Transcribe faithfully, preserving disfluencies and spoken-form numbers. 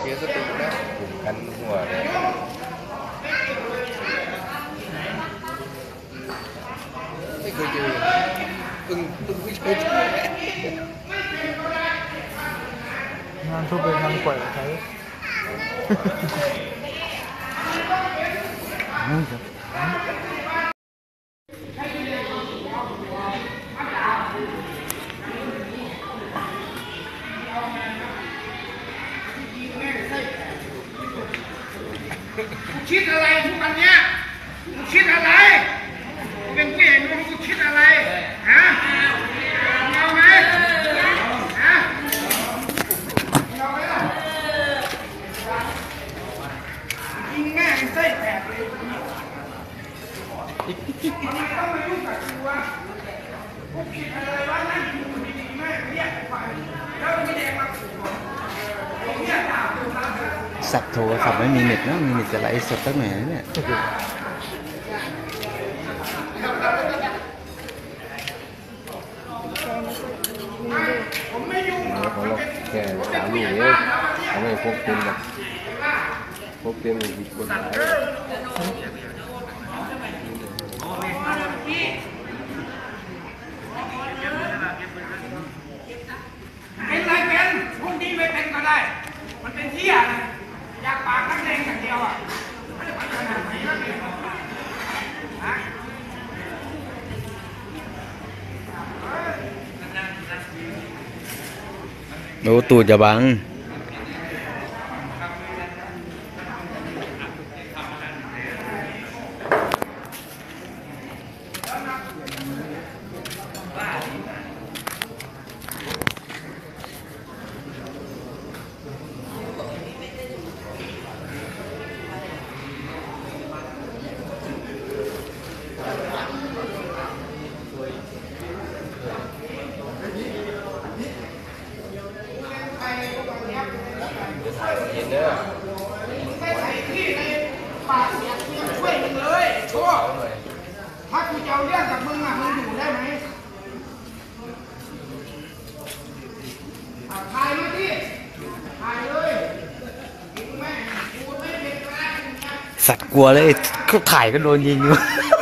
สียสตินะผมกันหัวเลยไม่เคยเจออึ้งอึ้งไม่เคยเจองานทุบเป็นงานปล่อยใช้คิดอะไรทุกวันเนี้ยคิดอะไรเป็นผู้ใหญ่ไม่รู้คิดอะไรฮะเอาไหมฮะเอาไหมล่ะยิงแม่ไส้แตกเลยทำไมต้องมายุ่งกับกูวะพวกคิดอะไรวะนั่งอยู่ดีๆแม่เรียกไปแล้วไม่ได้มาขู่ผมเนี่ยด่ากูนะสัตว์โทรศัพท์ไม่มีเน็ตนะมีเน็ตจะไลฟ์สดตั้งไหนเนี่ยผมไม่ยุ่งเขาหรอกแค่สามลูกเองเขาไม่พกเป็นแบบพกเป็นอีกคนหลายเป็นไรเป็นพวกนี้ไม่เป็นก็ได้มันเป็นที่อะไรอยากปากนักเลงอย่างเดียวอ่ะไม่ได้ไปขนาดไหนนักเลงฮะโอ้ตูดจะบังเย็นเด้อไม่ใส่ที่ในปากเสียงช่วยมึงเลยโชว์ถ้ากูจะเอาเรื่องกับมึงอ่ะมึงอยู่ได้ไหมถ่ายมาที่ถ่ายเลยแม่กูไม่เป็นไรสัตว์กลัวเลยเขาถ่ายก็โดนยิงอยู่